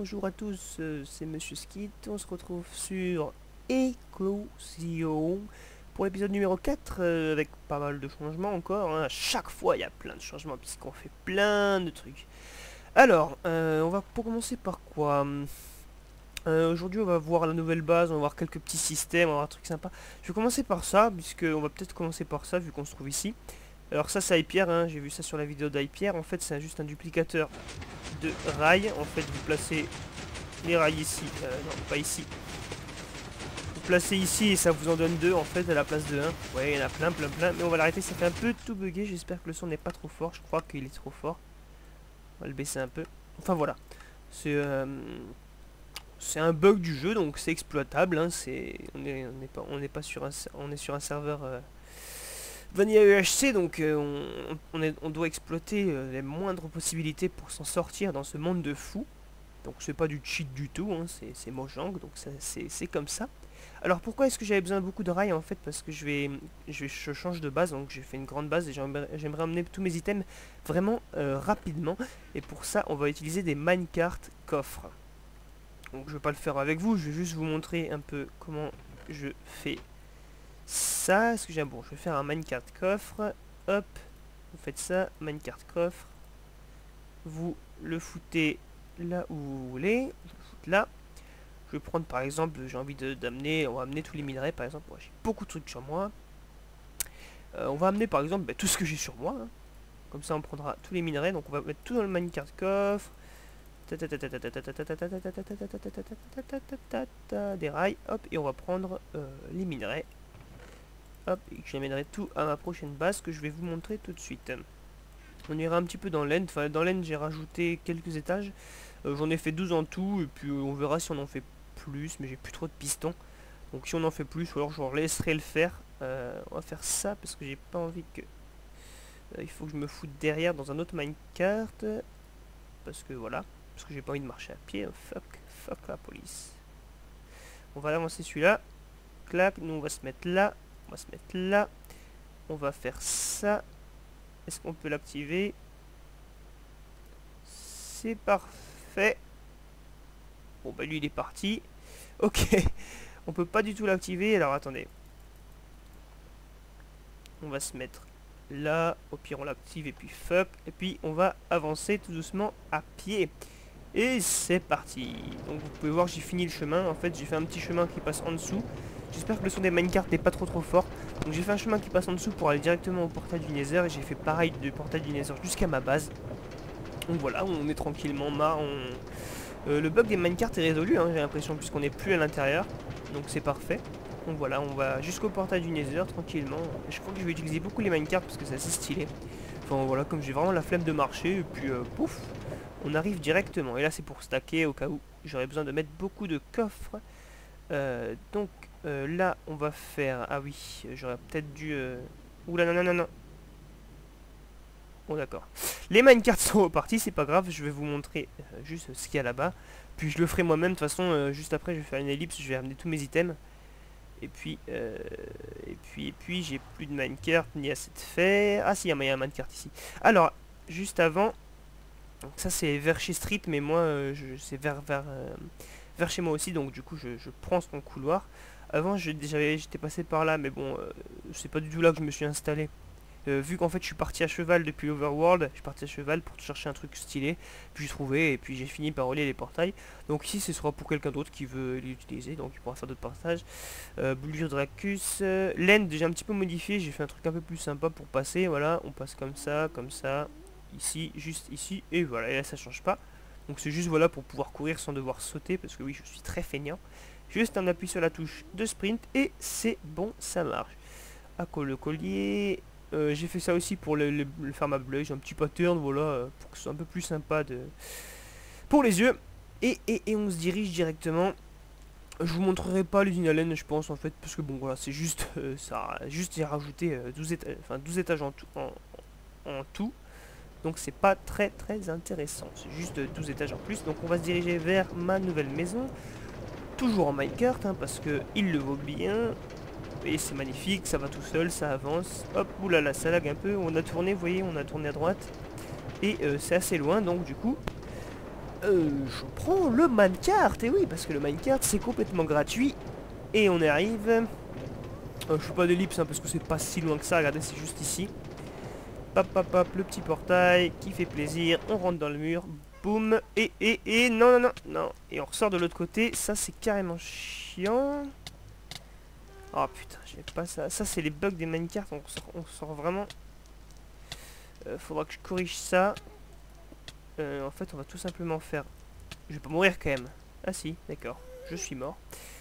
bonjour à tous, c'est Monsieur Skit, on se retrouve sur Éclosion pour l'épisode numéro 4 avec pas mal de changements encore, hein. À chaque fois il y a plein de changements puisqu'on fait plein de trucs. Alors, on va pour commencer par quoi? Aujourd'hui on va voir la nouvelle base, on va voir quelques petits systèmes, on va voir un truc sympa. Je vais commencer par ça, puisque on va peut-être commencer par ça vu qu'on se trouve ici. Alors ça c'est iPierre, hein, j'ai vu ça sur la vidéo d'iPierre. En fait c'est juste un duplicateur de rails. En fait vous placez les rails ici, non pas ici. Vous placez ici et ça vous en donne deux en fait à la place de un. Ouais, il y en a plein, mais on va l'arrêter, ça fait un peu tout bugger. J'espère que le son n'est pas trop fort, je crois qu'il est trop fort. On va le baisser un peu. Enfin voilà, c'est un bug du jeu, donc c'est exploitable, hein. On n'est pas sur on est sur un serveur Vanilla UHC, donc on doit exploiter les moindres possibilités pour s'en sortir dans ce monde de fou. Donc c'est pas du cheat du tout, hein, c'est Mojang, donc c'est comme ça. Alors pourquoi est-ce que j'avais besoin de beaucoup de rails? En fait parce que je change de base, donc j'ai fait une grande base et j'aimerais amener tous mes items vraiment rapidement. Et pour ça on va utiliser des minecart coffres. Donc je vais pas le faire avec vous, je vais juste vous montrer un peu comment je fais ça. Est-ce que j'ai bon, je vais faire un minecart coffre. Hop, vous faites ça, minecart coffre. Vous le foutez là où vous voulez. Je le foute là. Je vais prendre par exemple, j'ai envie d'amener, on va amener tous les minerais par exemple. Moi j'ai beaucoup de trucs sur moi. On va amener par exemple tout ce que j'ai sur moi, hein. Comme ça on prendra tous les minerais. Donc on va mettre tout dans le minecart coffre. Des rails, hop, et on va prendre les minerais. Hop, et j'amènerai tout à ma prochaine base que je vais vous montrer tout de suite. On ira un petit peu dans l'end. Enfin, dans l'end, j'ai rajouté quelques étages. J'en ai fait 12 en tout, et puis on verra si on en fait plus, mais j'ai plus trop de pistons. Donc si on en fait plus, ou alors je leur laisserai le faire. On va faire ça parce que j'ai pas envie que... il faut que je me foute derrière dans un autre minecart. Parce que voilà. Parce que j'ai pas envie de marcher à pied. Fuck la police. On va avancer celui-là. Clac, nous on va se mettre là. On va se mettre là. On va faire ça. Est-ce qu'on peut l'activer? C'est parfait. Bon bah lui il est parti. Ok. On peut pas du tout l'activer. Alors attendez. On va se mettre là. Au pire on l'active et puis fuck. Et puis on va avancer tout doucement à pied. Et c'est parti. Donc vous pouvez voir j'ai fini le chemin. En fait j'ai fait un petit chemin qui passe en dessous. J'espère que le son des minecarts n'est pas trop fort. Donc j'ai fait un chemin qui passe en dessous pour aller directement au portail du Nether. Et j'ai fait pareil du portail du Nether jusqu'à ma base. Donc voilà, on est tranquillement le bug des minecarts est résolu, hein, j'ai l'impression, puisqu'on n'est plus à l'intérieur. Donc c'est parfait. Donc voilà, on va jusqu'au portail du Nether tranquillement. Et je crois que je vais utiliser beaucoup les minecarts parce que c'est assez stylé. Enfin voilà, comme j'ai vraiment la flemme de marcher. Et puis pouf, on arrive directement. Et là c'est pour stacker au cas où j'aurais besoin de mettre beaucoup de coffres. Donc là on va faire... Ah oui, j'aurais peut-être dû... Oula non. Bon d'accord. Les minecarts sont repartis, c'est pas grave, je vais vous montrer juste ce qu'il y a là-bas. Puis je le ferai moi-même, de toute façon, juste après je vais faire une ellipse, je vais amener tous mes items. Et puis j'ai plus de minecart ni assez de fer. Ah si, il y a un minecart ici. Alors, juste avant, donc ça c'est vers chez Street, mais moi c'est vers chez moi aussi, donc du coup je prends son couloir. Avant j'étais passé par là, mais bon, c'est pas du tout là que je me suis installé. Vu qu'en fait je suis parti à cheval depuis Overworld, je suis parti à cheval pour chercher un truc stylé, puis j'ai trouvé et puis j'ai fini par relier les portails. Donc ici ce sera pour quelqu'un d'autre qui veut l'utiliser, donc il pourra faire d'autres partages. Boullure Dracus, l'end j'ai un petit peu modifié, j'ai fait un truc un peu plus sympa pour passer, voilà, on passe comme ça, ici, juste ici, et voilà, et là ça change pas. Donc c'est juste voilà pour pouvoir courir sans devoir sauter, parce que oui je suis très feignant. Juste un appui sur la touche de sprint et c'est bon, ça marche. Le collier... j'ai fait ça aussi pour le faire ma blaze, un petit pattern, voilà, pour que ce soit un peu plus sympa pour les yeux. Et on se dirige directement. Je vous montrerai pas l'usine à laine, je pense, en fait, parce que bon, voilà, c'est juste ça. Juste j'ai rajouté 12 étages en tout. Donc c'est pas très intéressant. C'est juste 12 étages en plus. Donc on va se diriger vers ma nouvelle maison. Toujours en minecart, hein, parce que il le vaut bien. Et c'est magnifique, ça va tout seul, ça avance. Hop, oulala, ça lag un peu. On a tourné, vous voyez, on a tourné à droite. Et c'est assez loin, donc du coup, je prends le minecart, et oui, parce que le minecart c'est complètement gratuit. Et on y arrive. Je fais pas d'ellipse hein, parce que c'est pas si loin que ça, regardez, c'est juste ici. Hop hop hop, le petit portail qui fait plaisir, on rentre dans le mur, boum, et non non non non, et on ressort de l'autre côté, ça c'est carrément chiant. Oh putain, j'ai pas ça, ça c'est les bugs des minecarts, on sort vraiment. Faudra que je corrige ça. En fait on va tout simplement faire, je vais pas mourir quand même. Ah si, d'accord, je suis mort.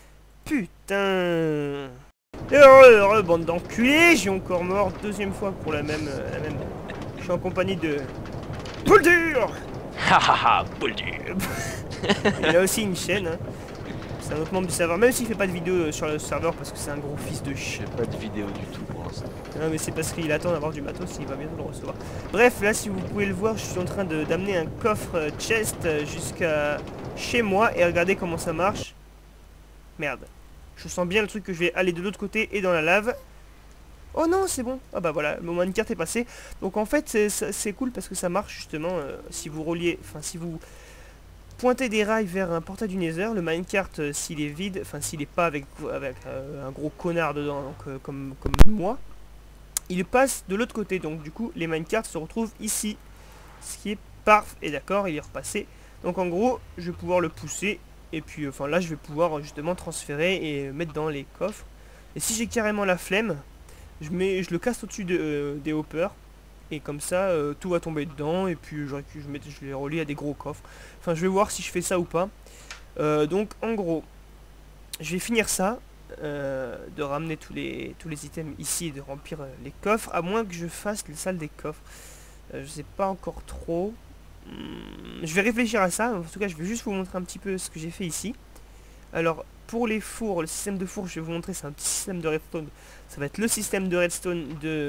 Putain. Heureux, bande d'enculés, j'ai encore mort deuxième fois pour la même. Je suis en compagnie de Bouldur. Hahaha, boule dur. Il a aussi une chaîne, hein. C'est un autre membre du serveur, même s'il fait pas de vidéo sur le serveur parce que c'est un gros fils de Je chien. fais pas de vidéo du tout pour l'instant. Non mais c'est parce qu'il attend d'avoir du matos, il va bientôt le recevoir. Bref, là si vous pouvez le voir, je suis en train d'amener un coffre chest jusqu'à chez moi et regardez comment ça marche. Merde. Je sens bien le truc que je vais aller de l'autre côté et dans la lave. Oh non, c'est bon. Ah bah voilà, le minecart est passé. Donc en fait, c'est cool parce que ça marche justement si vous reliez, enfin si vous pointez des rails vers un portail du Nether, le minecart s'il est vide, enfin s'il est pas avec un gros connard dedans, donc comme moi, il passe de l'autre côté. Donc du coup, les minecarts se retrouvent ici, ce qui est parfait. Et d'accord, il est repassé. Donc en gros, je vais pouvoir le pousser. Et puis, enfin là, je vais pouvoir justement transférer et mettre dans les coffres. Et si j'ai carrément la flemme, je le casse au-dessus des hoppers. Et comme ça, tout va tomber dedans. Et puis, je les relie à des gros coffres. Enfin, je vais voir si je fais ça ou pas. Donc, en gros, je vais finir ça. De ramener tous les items ici et de remplir les coffres. À moins que je fasse les salles des coffres. Je sais pas encore trop. Je vais réfléchir à ça, en tout cas je vais juste vous montrer un petit peu ce que j'ai fait ici. Alors pour les fours, le système de four je vais vous montrer, c'est un petit système de redstone. Ça va être le système de redstone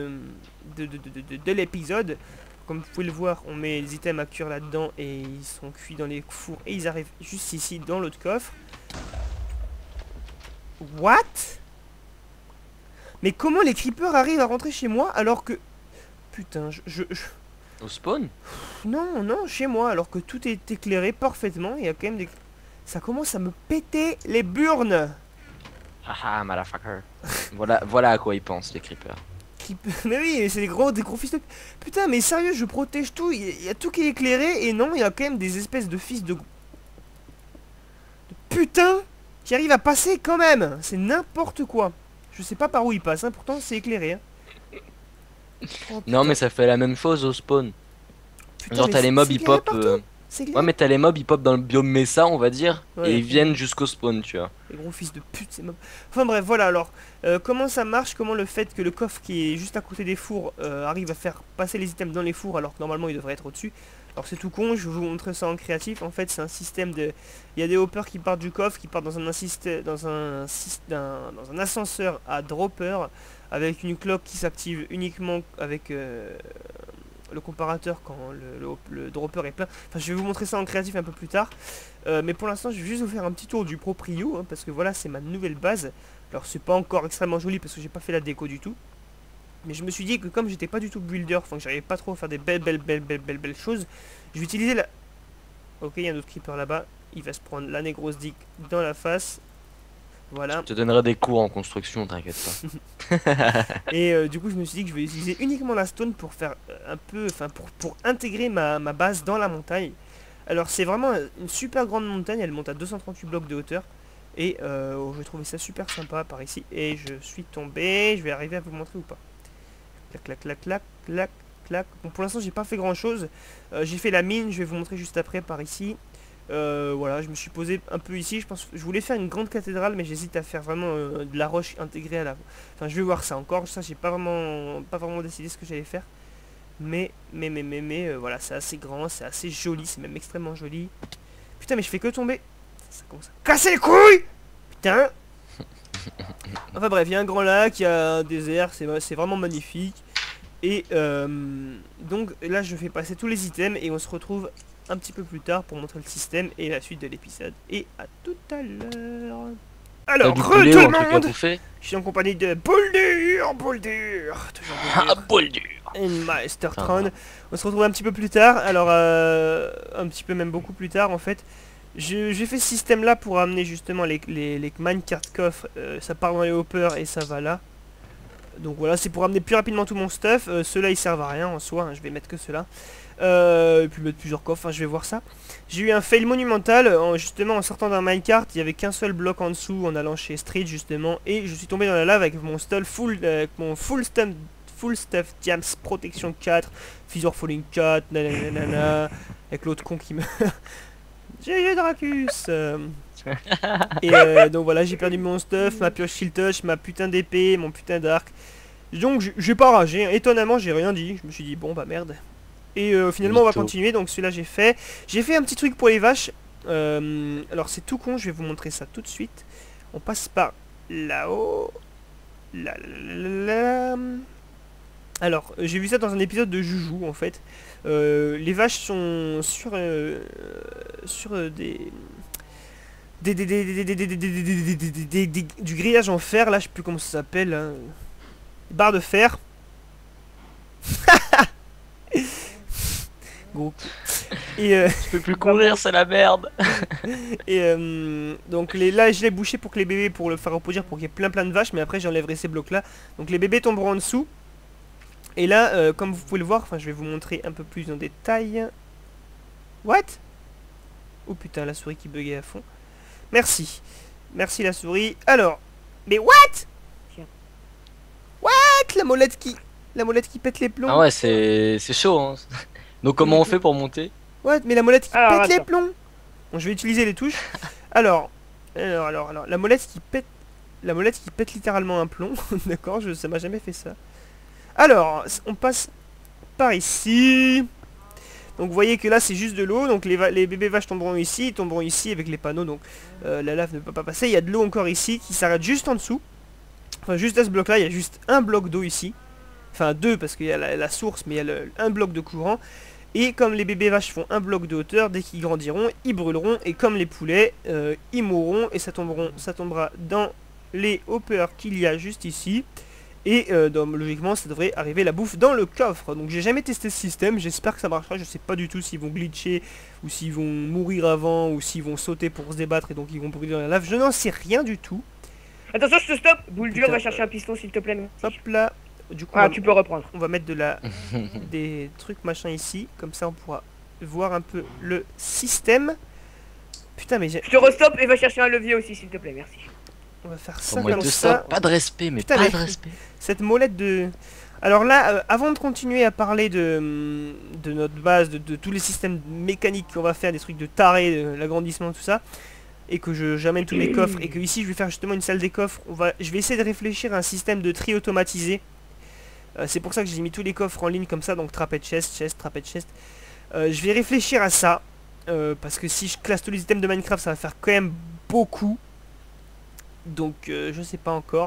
de l'épisode. Comme vous pouvez le voir, on met les items à cuire là-dedans et ils sont cuits dans les fours et ils arrivent juste ici dans l'autre coffre. What? Mais comment les creepers arrivent à rentrer chez moi alors que... Putain, Au spawn? Non, non, chez moi, alors que tout est éclairé parfaitement, il y a quand même des... Ça commence à me péter les burnes. Haha, motherfucker. Voilà à quoi ils pensent, les creepers. Mais oui, c'est des gros fils de... Putain, mais sérieux, je protège tout, il y a tout qui est éclairé, et non, il y a quand même des espèces de fils de putain qui arrivent à passer quand même. C'est n'importe quoi. Je sais pas par où ils passent, hein, pourtant c'est éclairé. Hein. Oh, Non, mais ça fait la même chose au spawn. putain, Genre, t'as les mobs, ils pop. C'est Ouais, mais t'as les mobs, ils pop dans le biome Mesa, on va dire. Ouais, et ils viennent jusqu'au spawn, tu vois. les gros fils de pute, ces mobs. Enfin bref, voilà alors. Comment ça marche? Comment le fait que le coffre qui est juste à côté des fours arrive à faire passer les items dans les fours alors que normalement il devrait être au-dessus. Alors c'est tout con, je vais vous montrer ça en créatif. En fait c'est un système de... Il y a des hoppers qui partent du coffre, qui partent dans un ascenseur à dropper avec une cloque qui s'active uniquement avec le comparateur quand le dropper est plein. Enfin je vais vous montrer ça en créatif un peu plus tard. Mais pour l'instant je vais juste vous faire un petit tour du proprio hein, parce que voilà c'est ma nouvelle base. Alors c'est pas encore extrêmement joli parce que j'ai pas fait la déco du tout. Mais je me suis dit que comme j'étais pas du tout builder, enfin que j'arrivais pas trop à faire des belles choses, je vais utiliser la... Ok, il y a un autre creeper là-bas. Il va se prendre la grosse dick dans la face. Voilà. Je te donnerai des cours en construction, t'inquiète pas. Et du coup je me suis dit que je vais utiliser uniquement la stone pour faire un peu... Enfin pour intégrer ma base dans la montagne. Alors c'est vraiment une super grande montagne, elle monte à 238 blocs de hauteur. Et je vais trouver ça super sympa par ici. Et je suis tombé, je vais arriver à vous montrer ou pas. Clac, clac, clac, clac, clac. Bon, pour l'instant, j'ai pas fait grand chose. J'ai fait la mine, je vais vous montrer juste après par ici. Voilà, je me suis posé un peu ici. Je voulais faire une grande cathédrale, mais j'hésite à faire vraiment de la roche intégrée à la. Enfin, je vais voir ça encore. Ça, j'ai pas vraiment décidé ce que j'allais faire. Mais, voilà, c'est assez grand, c'est assez joli, c'est même extrêmement joli. Putain, mais je fais que tomber. Ça commence à casser les couilles. Putain. Enfin bref, il y a un grand lac, il y a un désert, c'est vraiment magnifique. Et donc là je fais passer tous les items et on se retrouve un petit peu plus tard pour montrer le système et la suite de l'épisode. Et à tout à l'heure. Alors, tout le monde, je suis en compagnie de Bouldur, toujours Ah, Bouldur. boule dur. Meistertron. On se retrouve un petit peu plus tard. Alors, un petit peu même beaucoup plus tard en fait. J'ai fait ce système là pour amener justement les minecart coffres. Ça part dans les hoppers et ça va là. Donc voilà, c'est pour amener plus rapidement tout mon stuff. Ceux-là ils servent à rien en soi, hein, je vais mettre que ceux-là. Et puis mettre plusieurs coffres, hein, je vais voir ça. J'ai eu un fail monumental, justement en sortant d'un minecart, il n'y avait qu'un seul bloc en dessous en allant chez Street justement. Et je suis tombé dans la lave avec mon stuff full stuff Diams Protection 4, Fissure Falling 4, nanana, avec l'autre con qui me... GG Dracus. Et donc voilà, j'ai perdu mon stuff, ma pioche shield touch, ma putain d'épée, mon putain d'arc. Donc j'ai pas ragé, hein. Étonnamment j'ai rien dit, je me suis dit bon bah merde. Et finalement on va continuer, donc celui-là j'ai fait. J'ai fait un petit truc pour les vaches. Alors c'est tout con, je vais vous montrer ça tout de suite. On passe par là-haut. Alors j'ai vu ça dans un épisode de Joujou en fait. Les vaches sont sur du grillage en fer, là je sais plus comment ça s'appelle, hein. Barre de fer. Gros. Et Je peux plus courir, c'est la merde. et donc là je l'ai bouché pour que les bébés, pour le faire reproduire, pour qu'il y ait plein de vaches, mais après j'enlèverai ces blocs là. Donc les bébés tomberont en dessous. Et là comme vous pouvez le voir, enfin je vais vous montrer un peu plus en détail. What? Oh putain, la souris qui buguait à fond. Merci. Merci la souris. Alors. Mais what? Tiens. What? La molette qui pète les plombs. Ah ouais, c'est chaud, hein. Donc comment on fait pour monter? What? Mais la molette qui Alors, pète les attends. plombs. Bon, je vais utiliser les touches. Alors. La molette qui pète. La molette qui pète littéralement un plomb. D'accord, ça m'a jamais fait ça. Alors, on passe par ici. Donc vous voyez que là c'est juste de l'eau, donc les bébés vaches tomberont ici, ils tomberont ici avec les panneaux, donc la lave ne peut pas passer. Il y a de l'eau encore ici qui s'arrête juste en dessous. Enfin juste à ce bloc là, il y a juste un bloc d'eau ici. Enfin deux parce qu'il y a la source, mais il y a un bloc de courant. Et comme les bébés vaches font un bloc de hauteur, dès qu'ils grandiront, ils brûleront. Et comme les poulets, ils mourront et ça tombera dans les hoppers qu'il y a juste ici. Et donc, logiquement ça devrait arriver la bouffe dans le coffre. Donc j'ai jamais testé ce système, j'espère que ça marchera. Je sais pas du tout s'ils vont glitcher, ou s'ils vont mourir avant, ou s'ils vont sauter pour se débattre et donc ils vont brûler dans la lave. Je n'en sais rien du tout. Attention, je te stoppe. Boule dure, Putain, va chercher un piston s'il te plaît. Hop là. Du coup Ah, tu peux reprendre. on va mettre des trucs machin ici. Comme ça on pourra voir un peu le système. Putain mais Je te restoppe et va chercher un levier aussi s'il te plaît, merci. on va faire ça Comment il comme te ça. stoppe? Pas de respect, mais Putain, pas mais- de respect. Cette molette de... Alors là, avant de continuer à parler de notre base, de tous les systèmes mécaniques qu'on va faire, des trucs de taré, de l'agrandissement, tout ça, et que j'amène tous mes coffres, et que ici je vais faire justement une salle des coffres, je vais essayer de réfléchir à un système de tri automatisé. C'est pour ça que j'ai mis tous les coffres en ligne comme ça, donc trapèze chest, trapèze chest. Je vais réfléchir à ça, parce que si je classe tous les items de Minecraft, ça va faire quand même beaucoup. Donc je sais pas encore.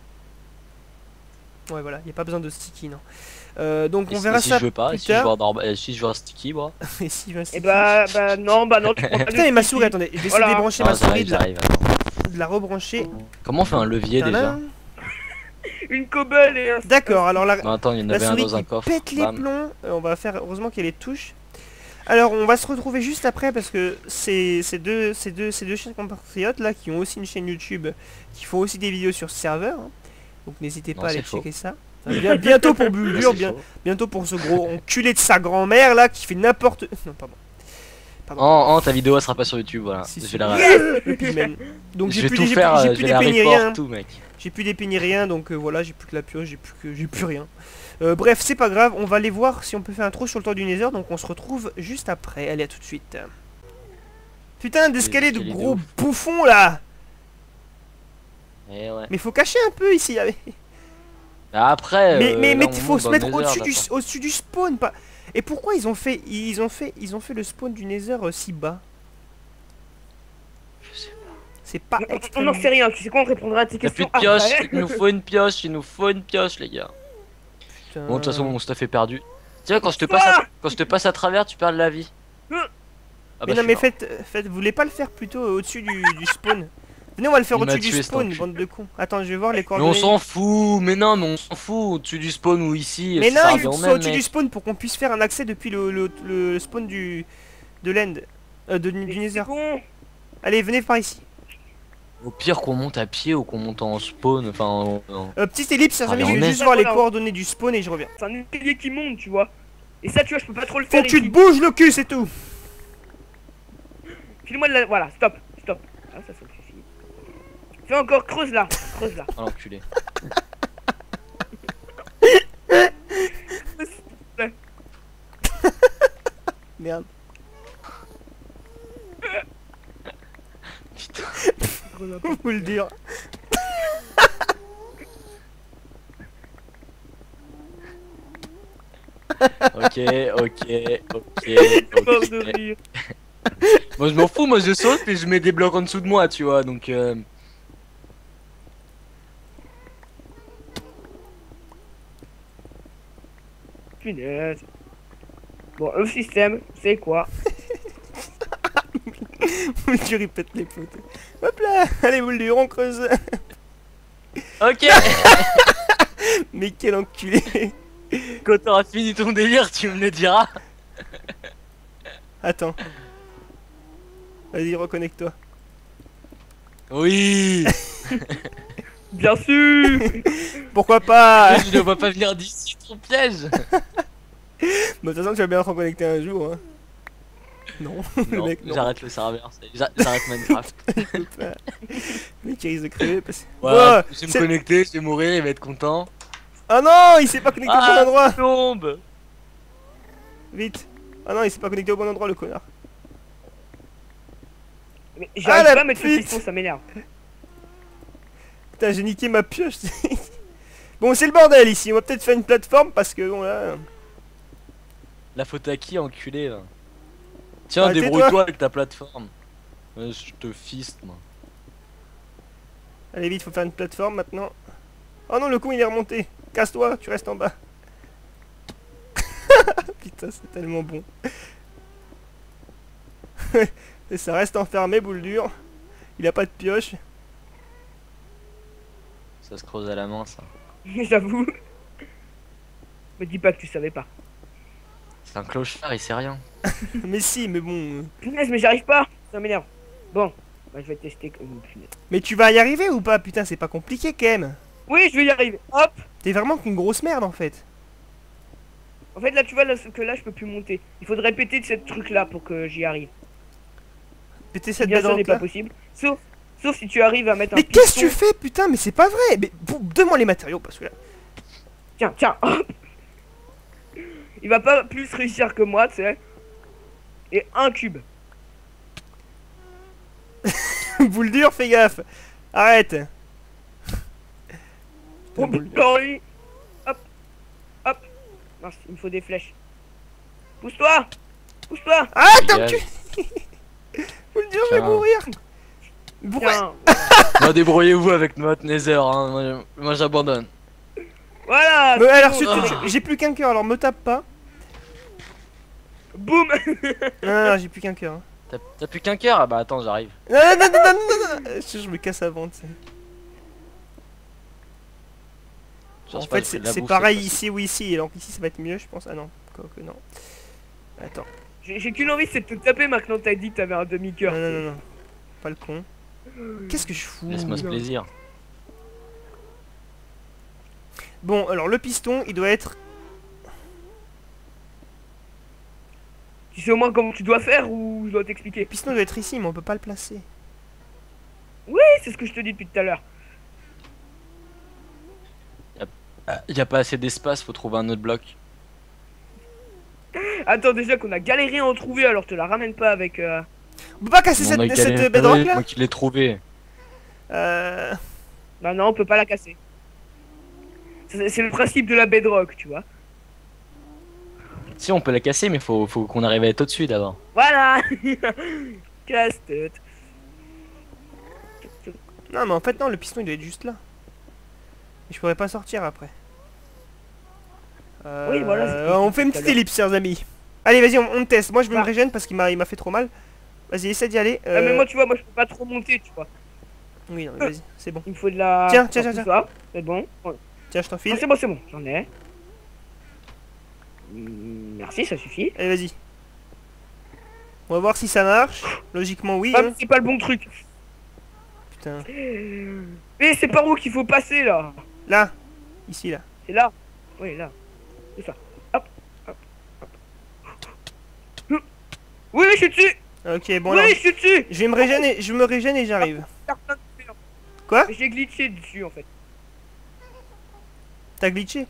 Ouais voilà, il n'y a pas besoin de sticky non. Donc on verra si ça je veux pas, plus si je tard. veux si je veux un sticky, moi. Et si, ben, Et sticky. bah non, tu prends pas Putain mais le ma sticky. souris, attendez, je vais essayer Voilà. de débrancher Non, ma souris, j'arrive, attends. de la rebrancher. Comment on fait un levier déjà? Tadam. Une cobble et un... D'accord, alors Non, attends, il y en la avait un souris dans un qui coffre. pète les Bam. plombs, on va faire, heureusement qu'il y a les touches. Alors on va se retrouver juste après parce que ces deux chaînes compatriotes là qui ont aussi une chaîne YouTube, qui font aussi des vidéos sur ce serveur, hein. Donc n'hésitez Non, pas à aller c'est faux. checker ça. Enfin, bientôt pour Bulgur, C'est faux. bientôt pour ce gros enculé de sa grand-mère là qui fait n'importe... Non pardon. Oh, ta vidéo elle sera pas sur YouTube, voilà. Si, Je si. vais la rater. Le pigment. Donc Je j'ai vais plus, tout j'ai faire, plus, j'ai je plus vais la d'épée ni report rien. tout, mec. J'ai plus d'épée ni rien, donc voilà, j'ai plus que la pioche, j'ai plus rien. Bref, c'est pas grave, on va aller voir si on peut faire un trou sur le toit du Nether, donc on se retrouve juste après. Allez, à tout de suite. Putain, d'escalier de escaliers de gros ouf. bouffons là. Eh ouais. Mais faut cacher un peu ici. Après, Mais là, on faut monte se dans le mettre Nether, au-dessus du spawn, pas. Et pourquoi ils ont fait le spawn du Nether si bas? Je sais pas. C'est pas On extrêmement... n'en sait rien, tu sais quoi, on répondra à tes Il y a plus questions de pioche, après. il nous faut une pioche, il nous faut une pioche, les gars. Putain. Bon, de toute façon, mon stuff est perdu. Tiens, quand je te passe à travers, tu perds de la vie. Ah Mais bah, non mais faites, vous voulez pas le faire plutôt au-dessus du spawn? Venez, on va le faire Il m'a au-dessus du tué, cet spawn, enculé. bande de cons. Attends, je vais voir les Mais on coordonnées. s'en fout, mais non, mais on s'en fout, au-dessus du spawn ou ici. Mais ça non, revient il au faut même, au-dessus du mec. spawn pour qu'on puisse faire un accès depuis le spawn de l'end. Du Mais Nether. c'est con. Allez, venez par ici. Au pire qu'on monte à pied ou qu'on monte en spawn, enfin Petite ellipse, Ah, jamais, mais je on vais est- juste voir les Voilà. coordonnées du spawn et je reviens. C'est un escalier qui monte, tu vois. Et ça, tu vois, je peux pas trop le Faut faire que tu te ici. bouges le cul, c'est tout. File-moi de la... Voilà, stop, stop. Ah, ça suffit. Fais encore, creuse là, creuse là. oh, l'enculé. Merde. Putain. Faut le dire. Ok, ok, ok, Mort de ok. rire. Moi je m'en fous, moi je saute et je mets des blocs en dessous de moi, tu vois, donc Punaise. Bon, le système, c'est quoi? Tu répètes les potes. Hop là. Allez, boule de on creuse. Ok. Mais quel enculé. Quand t'auras fini ton délire, tu me le diras. Attends. Vas-y, reconnecte-toi. Oui. Bien sûr. Pourquoi pas. Je ne vois pas venir d'ici, ton piège. Mais de toute façon, tu vas bien te reconnecter un jour. Hein. Non, le Non, mec, non. j'arrête le serveur, j'arrête Minecraft. Le mec, il risque de crever parce que. Voilà, Oh, je vais me c'est- connecter, je vais mourir, il va être content. Ah non, il s'est pas connecté au bon endroit. Tombe. Vite. Ah non, il s'est pas connecté au bon endroit, le connard. Mais Ah, j'arrive la pas à mettre le pute. piston, ça m'énerve. Putain, j'ai niqué ma pioche. Bon, c'est le bordel ici. On va peut-être faire une plateforme parce que bon là. La faute à qui, enculé là? Tiens, Ah, tais-toi. débrouille-toi avec ta plateforme. Je te fiste, moi. Allez vite, faut faire une plateforme maintenant. Oh non, le con il est remonté. Casse-toi, tu restes en bas. Putain, c'est tellement bon. Et ça reste enfermé, boule dure. Il a pas de pioche. Ça se creuse à la main, ça. J'avoue. Me dis pas que tu savais pas. C'est un clochard, il sait rien. Mais si, mais bon. Punaise, mais j'arrive pas. Ça m'énerve. Bon, bah, je vais tester comme punaise. Mais tu vas y arriver ou pas? Putain, c'est pas compliqué quand même. Oui, je vais y arriver. Hop. T'es vraiment qu'une grosse merde en fait. En fait, là, tu vois, là, que là, je peux plus monter. Il faudrait péter de ce truc-là pour que j'y arrive. Péter cette Bien sûr, n'est bedrock pas là. possible. Sauf si tu arrives à mettre un Mais qu'est-ce que tu piston. fais, putain? Mais c'est pas vrai. Mais donne-moi les matériaux parce que là. Tiens, tiens, hop. Il va pas plus réussir que moi, tu sais. Et un cube. Boule dure, fais gaffe. Arrête. Oh, Putain, boule dure. putain, oui. Hop. Hop. Mince, il me faut des flèches. Pousse-toi. Pousse-toi. Ah, t'as Dégage. boule dure, je vais Tiens. mourir. Pourquoi? Tiens. Moi, débrouillez-vous avec notre Nether, hein. Moi j'abandonne. Voilà. Mais c'est alors, bon. j'ai plus qu'un cœur, alors me tape pas. Boum. Non, j'ai plus qu'un cœur. Hein. T'as plus qu'un cœur? Ah bah attends, j'arrive. Non, non, non, non, non, non. Je me casse avant, tu sais. Genre, En c'est pas, fait, je fais de c'est la bouffe, pareil cette ici ou ici. Alors ici, ça va être mieux, je pense. Ah non, quoique non. Attends. J'ai qu'une envie, c'est de te taper maintenant que t'as dit que t'avais un demi-cœur. Non, non, non, non. Pas le con. Qu'est-ce que je fous? fois. Laisse-moi ce plaisir. Bon, alors le piston, il doit être. Tu sais au moins comment tu dois faire ou je dois Le t'expliquer? piston doit être ici, mais on peut pas le placer. Oui, c'est ce que je te dis depuis tout à l'heure. Y a pas assez d'espace, faut trouver un autre bloc. Attends, déjà qu'on a galéré à en trouver, alors te la ramène pas avec. On peut pas casser On a cette galéré, bedrock là? moi qui l'ai trouvé. Bah non, on peut pas la casser. C'est le principe de la bedrock, tu vois. Si on peut la casser, mais faut qu'on arrive à être au-dessus d'abord. Voilà. Casse-tête. Non, mais en fait, non, le piston il doit être juste là. Et je pourrais pas sortir après. Oui, voilà, c'est ce que On je fait une disais tout à petite ellipse, chers amis. Allez, vas-y, on teste. Moi, je vais me Ah. régène parce qu'il m'a fait trop mal. Vas-y, essaie d'y aller. Ah, mais moi, tu vois, moi je peux pas trop monter, tu vois. Oui, non, mais vas-y, c'est bon. Il me faut de la... Tiens, tiens, Non, tiens, tout ça, c'est bon. Ouais. Tiens, je t'en Ah, file. c'est bon, j'en ai. Merci, ça suffit. Allez, vas-y. On va voir si ça marche. Logiquement, oui. Ah, Hein. mais c'est pas le bon truc. Putain. Mais c'est par où qu'il faut passer, là? Là. Ici, là. C'est là. Oui, là. C'est ça. Hop, hop, hop. Oui, je suis dessus. Ok, bon, Oui, alors. je suis dessus. Je me régène et j'arrive. Quoi? J'ai glitché dessus, en fait. T'as glitché?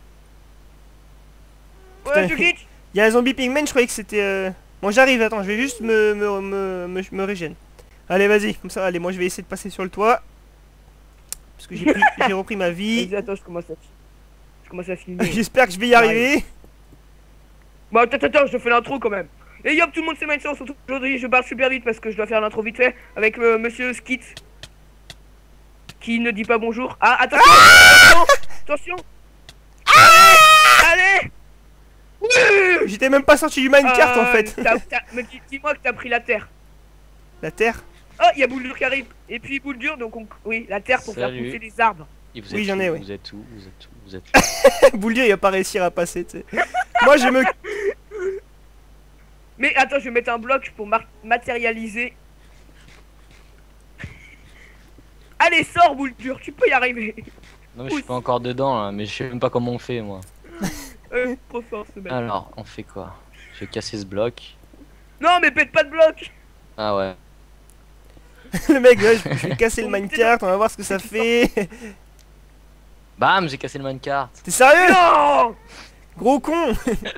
Ouais, Putain. je glitch. Il y a un zombie pigman, je croyais que c'était... Bon, j'arrive, attends, je vais juste me régène. Allez, vas-y, comme ça, allez, moi je vais essayer de passer sur le toit. Parce que j'ai repris ma vie. Vas-y, attends, je commence à filmer. J'espère que je vais y arriver. Bon, attends, je fais l'intro quand même. Et yop, tout le monde, c'est Mindsense. Aujourd'hui, je parle super vite parce que je dois faire l'intro vite fait avec monsieur Skit. Qui ne dit pas bonjour. Ah, attention, attention. Allez. Oui. J'étais même pas sorti du minecart en fait. Mais dis-moi que t'as pris la terre. La terre? Oh, il y a boule dure qui arrive. Et puis boule dure, donc oui, la terre pour faire Salut. pousser les arbres. Et vous Oui, êtes j'en ai, où, ouais. Vous êtes où? Vous êtes où? Vous êtes où? Bouldier, il va pas réussir à passer, tu sais. Moi je me... Mais attends, je vais mettre un bloc pour matérialiser. Allez, sors boule dure, tu peux y arriver. Non mais je suis pas encore dedans là, mais je sais même pas comment on fait moi. Trop fort ce mec. Alors, on fait quoi? Je vais casser ce bloc. Non, mais pète pas de bloc. Ah ouais. Le mec, là, je vais casser le minecart, on va voir ce que ça fait. Bam, j'ai cassé le minecart. T'es sérieux? Non. Gros con.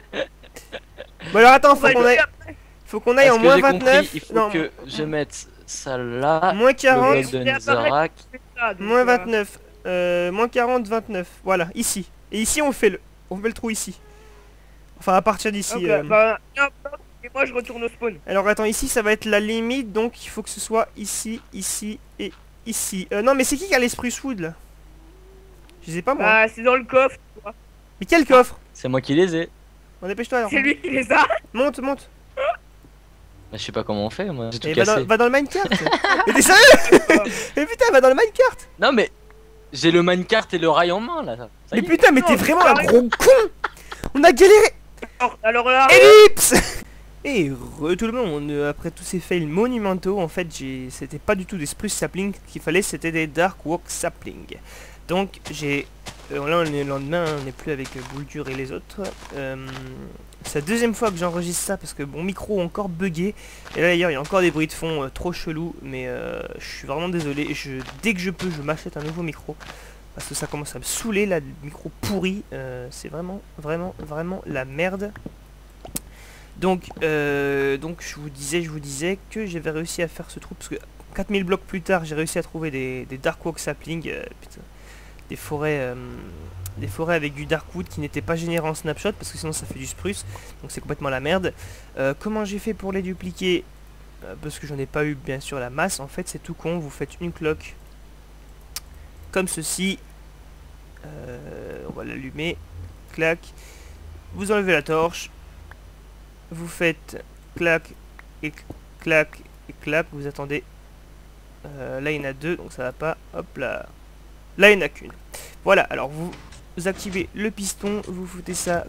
Bon alors attends, faut qu'on aille Parce en que moins j'ai 29. compris, il faut Non, que je mette ça là. moins Le 40, bloc de Netherrack. moins 29. Moins 40, 29. Voilà, ici. Et ici on fait le trou ici. Enfin à partir d'ici. Bah, tiens, et moi je retourne au spawn. Alors attends, ici ça va être la limite, donc il faut que ce soit ici, ici et ici. Non mais c'est qui a les spruce wood là? Je sais pas moi. Bah, c'est dans le coffre. Tu vois. Mais quel coffre? C'est moi qui les ai. On dépêche-toi alors. C'est lui qui les a. Monte, monte. Bah, je sais pas comment on fait, moi j'ai tout Et cassé. va dans le minecart. Mais t'es sérieux? Mais putain, va dans le minecart. Non mais j'ai le minecart et le rail en main là. Ça Mais y est. putain, mais t'es Non, vraiment un sérieux. gros con. On a galéré. Alors là. Ellipse. Et tout le monde, après tous ces fails monumentaux, en fait, c'était pas du tout des spruce saplings qu'il fallait, c'était des dark work saplings. Donc j'ai... là on est le lendemain, on n'est plus avec Bouldur et les autres. C'est la deuxième fois que j'enregistre ça parce que mon micro a encore bugué. Et là d'ailleurs il y a encore des bruits de fond trop chelous, mais je suis vraiment désolé. Dès que je peux, je m'achète un nouveau micro. Parce que ça commence à me saouler là, le micro pourri. C'est vraiment la merde. Donc je vous disais que j'avais réussi à faire ce trou parce que 4000 blocs plus tard j'ai réussi à trouver des dark oak saplings, putain, des forêts avec du darkwood qui n'étaient pas générés en snapshot parce que sinon ça fait du spruce, donc c'est complètement la merde. Comment j'ai fait pour les dupliquer? Parce que j'en ai pas eu bien sûr la masse, en fait c'est tout con, vous faites une cloque comme ceci, on va l'allumer, clac, vous enlevez la torche, vous faites clac et clac et clac, vous attendez, là il y en a deux donc ça va pas, hop là, là il n'y en a qu'une. Voilà, alors vous activez le piston, vous foutez ça,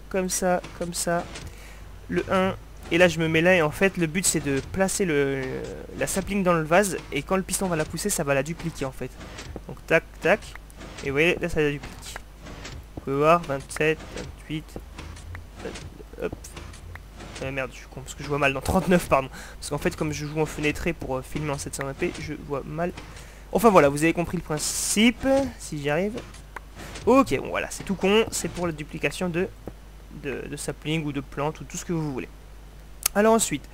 le 1, et là je me mets là et en fait le but c'est de placer la sapling dans le vase et quand le piston va la pousser ça va la dupliquer en fait. Donc tac tac, et vous voyez là ça la duplique. Vous pouvez voir 27, 28, hop. Merde, je suis con parce que je vois mal dans 39 pardon. Parce qu'en fait comme je joue en fenêtré pour filmer en 720p, je vois mal. Enfin voilà, vous avez compris le principe, si j'y arrive. Ok, bon voilà, c'est tout con, c'est pour la duplication de sapling ou de plantes ou tout ce que vous voulez. Alors ensuite,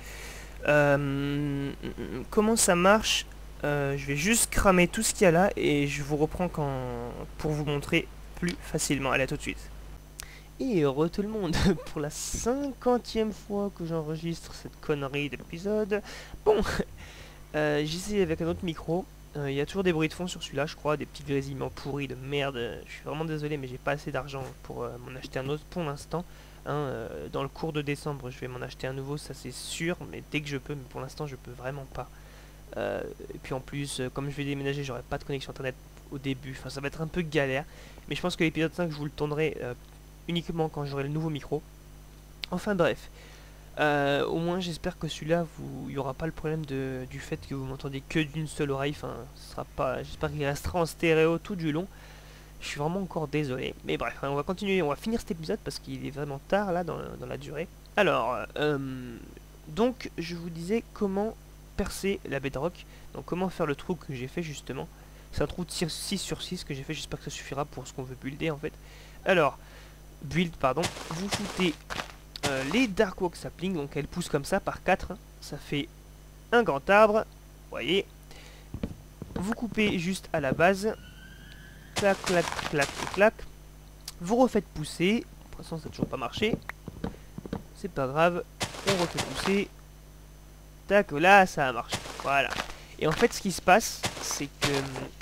comment ça marche? Je vais juste cramer tout ce qu'il y a là et je vous reprends pour vous montrer plus facilement. Allez, à tout de suite. Et heureux tout le monde pour la 50e fois que j'enregistre cette connerie d'épisode. Bon, j'essaie avec un autre micro. Il y a toujours des bruits de fond sur celui-là, je crois, des petits grésillements pourris de merde. Je suis vraiment désolé, mais j'ai pas assez d'argent pour m'en acheter un autre pour l'instant. Dans le cours de décembre, je vais m'en acheter un nouveau, ça c'est sûr, mais dès que je peux, mais pour l'instant je peux vraiment pas. Et puis en plus, comme je vais déménager, j'aurai pas de connexion internet au début. Enfin, ça va être un peu galère. Mais je pense que l'épisode 5, je vous le tournerai uniquement quand j'aurai le nouveau micro. Enfin bref. Au moins j'espère que celui-là, il n'y aura pas le problème du fait que vous m'entendez que d'une seule oreille. Enfin, ce sera pas. J'espère qu'il restera en stéréo tout du long. Je suis vraiment encore désolé. Mais bref, on va continuer, on va finir cet épisode parce qu'il est vraiment tard là dans la durée. Alors, donc je vous disais comment percer la bedrock. Donc comment faire le trou que j'ai fait justement. C'est un trou de 6 sur 6 que j'ai fait, j'espère que ça suffira pour ce qu'on veut builder en fait. Alors, build pardon, vous foutez les Dark Oak Sapling, donc elles poussent comme ça par 4, ça fait un grand arbre, vous voyez. Vous coupez juste à la base, clac, clac, clac, clac, vous refaites pousser, pour l'instant ça n'a toujours pas marché, c'est pas grave, on refait pousser, tac, là ça a marché, voilà. Et en fait ce qui se passe, c'est que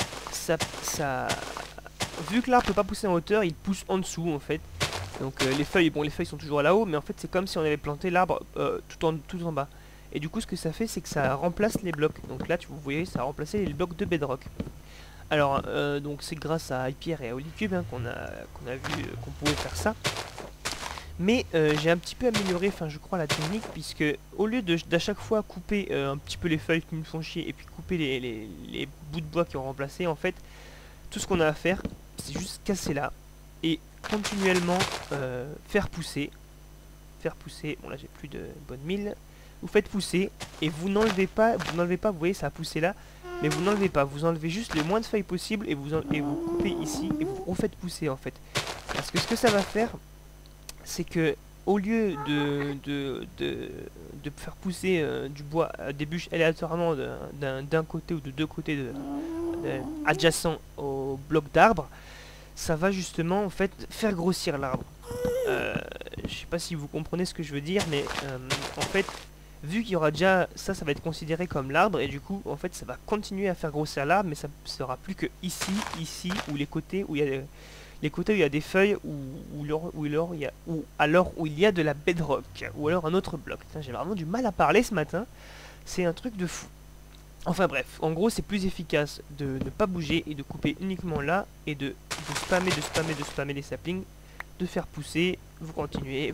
vu que l'arbre peut pas pousser en hauteur, il pousse en dessous en fait. Donc les feuilles sont toujours là-haut, mais en fait c'est comme si on avait planté l'arbre tout en bas. Et du coup ce que ça fait, c'est que ça remplace les blocs. Donc là vous voyez, ça a remplacé les blocs de bedrock. Alors donc c'est grâce à Hypierre et à Holycube hein, qu'on a vu qu'on pouvait faire ça. Mais j'ai un petit peu amélioré, enfin je crois, la technique, puisque au lieu d'à chaque fois couper un petit peu les feuilles qui me font chier et puis couper les bouts de bois qui ont remplacé, en fait, tout ce qu'on a à faire, c'est juste casser là et continuellement faire pousser. Bon là j'ai plus de bonne mille. Vous faites pousser et vous n'enlevez pas, vous voyez ça a poussé là, mais vous n'enlevez pas, vous enlevez juste le moins de feuilles possible et vous coupez ici et vous refaites pousser en fait. Parce que ce que ça va faire, c'est que au lieu de faire pousser du bois à des bûches aléatoirement d'un côté ou de deux côtés adjacents au bloc d'arbre, ça va justement en fait faire grossir l'arbre. Je sais pas si vous comprenez ce que je veux dire, mais en fait, vu qu'il y aura déjà ça va être considéré comme l'arbre et du coup en fait ça va continuer à faire grossir l'arbre, mais ça sera plus que ici ou les côtés où il y a les côtés où il y a des feuilles ou alors où il y a de la bedrock ou alors un autre bloc. J'ai vraiment du mal à parler ce matin, c'est un truc de fou. Enfin bref, en gros c'est plus efficace de ne pas bouger et de couper uniquement là et de spammer les saplings, de faire pousser, vous continuez,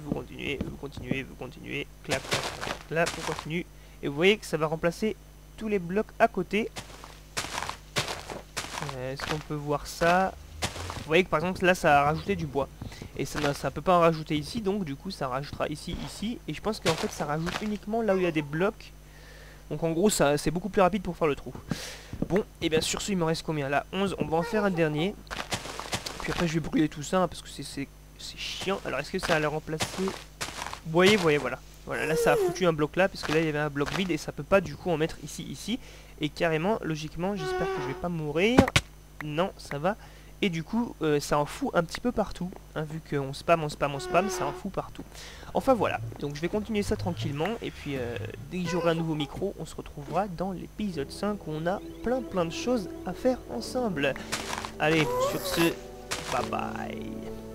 clac, là on continue et vous voyez que ça va remplacer tous les blocs à côté. Est-ce qu'on peut voir ça? Vous voyez que par exemple là ça a rajouté du bois et ça peut pas en rajouter ici, donc du coup ça rajoutera ici et je pense qu'en fait ça rajoute uniquement là où il y a des blocs. Donc en gros ça c'est beaucoup plus rapide pour faire le trou. Bon et bien sur ce il me reste combien là? 11, on va en faire un dernier. Puis après je vais brûler tout ça hein, parce que c'est chiant. Alors est-ce que ça allait remplacer? Vous voyez voilà. Voilà là ça a foutu un bloc là parce que là il y avait un bloc vide et ça peut pas du coup en mettre ici. Et carrément logiquement j'espère que je vais pas mourir. Non ça va. Et du coup ça en fout un petit peu partout hein, vu qu'on spam, ça en fout partout. Enfin voilà, donc je vais continuer ça tranquillement. Et puis dès que j'aurai un nouveau micro, on se retrouvera dans l'épisode 5 où on a plein de choses à faire ensemble. Allez, sur ce, bye bye.